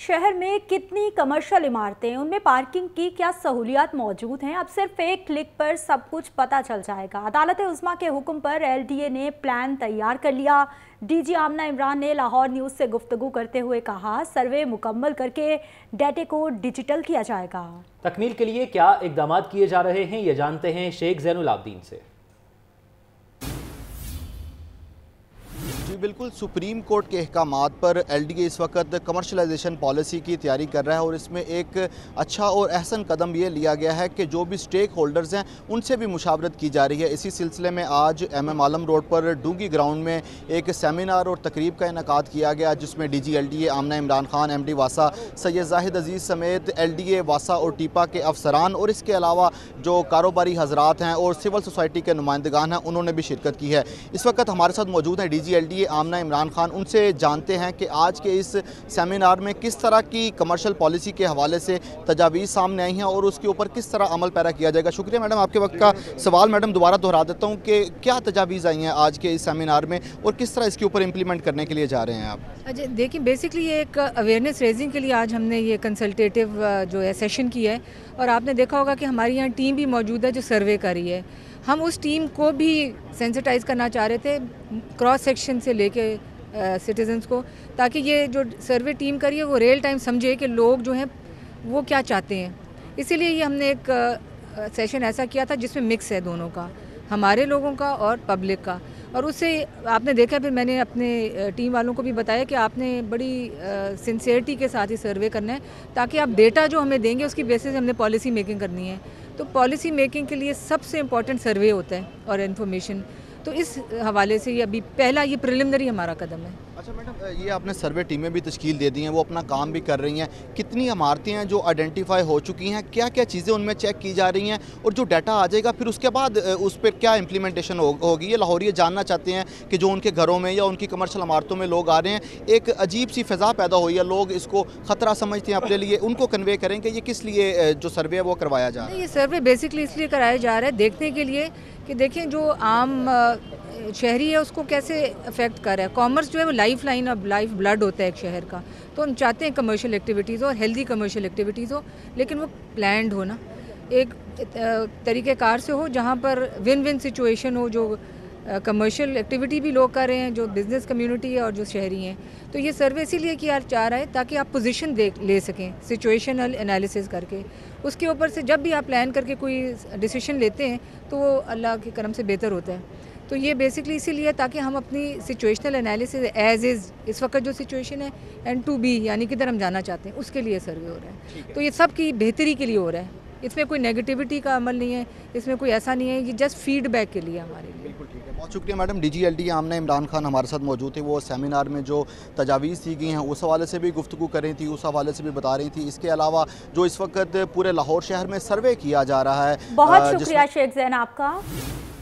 शहर में कितनी कमर्शियल इमारतें हैं, उनमें पार्किंग की क्या सहूलियात मौजूद हैं? अब सिर्फ एक क्लिक पर सब कुछ पता चल जाएगा। अदालत उज़्मा के हुक्म पर एलडीए ने प्लान तैयार कर लिया। डीजी आमना इमरान ने लाहौर न्यूज़ से गुफ्तगू करते हुए कहा, सर्वे मुकम्मल करके डेटे को डिजिटल किया जाएगा। तकमील के लिए क्या इकदाम किए जा रहे हैं, ये जानते हैं शेख ज़ैनुल आबदीन से। जी बिल्कुल, सुप्रीम कोर्ट के अहकामात पर एलडीए इस वक्त कमर्शलाइजेशन पॉलिसी की तैयारी कर रहा है और इसमें एक अच्छा और अहसन कदम ये लिया गया है कि जो भी स्टेक होल्डर्स हैं उनसे भी मुशावरत की जा रही है। इसी सिलसिले में आज MM आलम रोड पर डूंगी ग्राउंड में एक सेमिनार और तकरीब का इनेकाद किया गया, जिसमें DG LDA Amna Imran Khan, MD वासा सैयद जाहिद अजीज़ समेत LDA वासा और टीपा के अफसरान और इसके अलावा जो कारोबारी हजरात हैं और सिविल सोसाइटी के नुमाइंदगान हैं, उन्होंने भी शिरकत की है। इस वक्त हमारे साथ मौजूद हैं DG LDA आमना इमरान खान। उनसे जानते हैं कि आज के इस सेमिनार में किस तरह की कमर्शियल पॉलिसी के हवाले से तजावीज़ सामने आई हैं और उसके ऊपर किस तरह अमल पैरा किया जाएगा। शुक्रिया मैडम आपके वक्त का। सवाल मैडम दोबारा दोहरा देता हूँ कि क्या तजावीज़ आई हैं आज के इस सेमिनार में और किस तरह इसके ऊपर इम्प्लीमेंट करने के लिए जा रहे हैं आप? अच्छा देखिए, बेसिकली ये एक अवेयरनेस रेजिंग के लिए आज हमने ये कंसल्टेटिव जो है सेशन किया है और आपने देखा होगा कि हमारी यहाँ टीम भी मौजूद है जो सर्वे कर रही है। हम उस टीम को भी सेंसिटाइज़ करना चाह रहे थे क्रॉस सेक्शन से लेके सिटीजन्स को, ताकि ये जो सर्वे टीम करी है वो रियल टाइम समझे कि लोग जो हैं वो क्या चाहते हैं। इसीलिए ये हमने एक सेशन ऐसा किया था जिसमें मिक्स है दोनों का, हमारे लोगों का और पब्लिक का। और उससे आपने देखा, फिर मैंने अपने टीम वालों को भी बताया कि आपने बड़ी सिंसियरिटी के साथ ही सर्वे करना है, ताकि आप डेटा जो हमें देंगे उसकी बेसिस पे हमने पॉलिसी मेकिंग करनी है। तो पॉलिसी मेकिंग के लिए सबसे इम्पॉर्टेंट सर्वे होता है और इन्फॉर्मेशन। तो इस हवाले से ये अभी पहला ये प्रिलिमिनरी हमारा कदम है। अच्छा मैडम, ये आपने सर्वे टीमें भी तश्कील दे दी हैं, वो अपना काम भी कर रही हैं। कितनी इमारतें हैं जो आइडेंटिफाई हो चुकी हैं, क्या क्या चीज़ें उनमें चेक की जा रही हैं और जो डाटा आ जाएगा फिर उसके बाद उस पर क्या इम्प्लीमेंटेशन होगी? ये लाहौरी जानना चाहते हैं कि जो उनके घरों में या उनकी कमर्शियल इमारतों में लोग आ रहे हैं, एक अजीब सी फ़िज़ा पैदा हुई है, लोग इसको ख़तरा समझते हैं अपने लिए, उनको कन्वे करें कि ये किस लिए जो सर्वे है वो करवाया जा रहा है? ये सर्वे बेसिकली इसलिए कराया जा रहा है देखने के लिए कि देखें जो आम शहरी है उसको कैसे अफेक्ट कर रहा है। कॉमर्स जो है वो लाइफ लाइन और लाइफ ब्लड होता है एक शहर का। तो हम चाहते हैं कमर्शियल एक्टिविटीज़ हो और हेल्दी कमर्शियल एक्टिविटीज़ हो, लेकिन वो प्लान्ड हो ना, एक तरीक़ेकार से हो जहाँ पर विन विन सिचुएशन हो, जो कमर्शियल एक्टिविटी भी लोग कर रहे हैं, जो बिज़नेस कम्युनिटी है और जो शहरी हैं। तो ये सर्वे इसीलिए किया जा रहा है ताकि आप पोजीशन ले सकें सिचुएशनल एनालिसिस करके। उसके ऊपर से जब भी आप प्लान करके कोई डिसीजन लेते हैं तो वो अल्लाह के करम से बेहतर होता है। तो ये बेसिकली इसीलिए ताकि हम अपनी सिचुएशनल एनालिसिस एज इज़ इस वक्त जो सिचुएशन है एंड टू बी यानी किधर हम जाना चाहते हैं उसके लिए सर्वे हो रहा है। तो ये सब की बेहतरी के लिए हो रहा है, इसमें कोई नेगेटिविटी का अमल नहीं है, इसमें कोई ऐसा नहीं है, ये जस्ट फीडबैक के लिए हमारे लिए। बिल्कुल ठीक है, बहुत शुक्रिया madam. DG LDA Amna Imran Khan हमारे साथ मौजूद थे। वो सेमिनार में जो तजावीज़ दी गई हैं उस हवाले से भी गुफ्तगू कर रही थी, उस हवाले से भी बता रही थी। इसके अलावा जो इस वक्त पूरे लाहौर शहर में सर्वे किया जा रहा है। बहुत शुक्रिया शेख ज़ैन आपका।